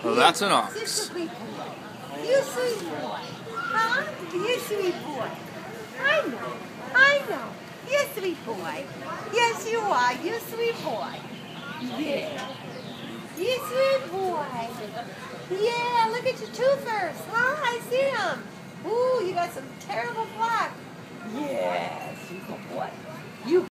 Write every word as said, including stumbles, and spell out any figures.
Well, that's an Just a ox. sweet boy. You sweet boy. Huh? You sweet boy. I know. I know. You sweet boy. Yes, you are. You sweet boy. Yeah. You sweet boy. Yeah, look at your toothers. Huh? I see them. Ooh, you got some terrible plaque. Yes, you good boy. You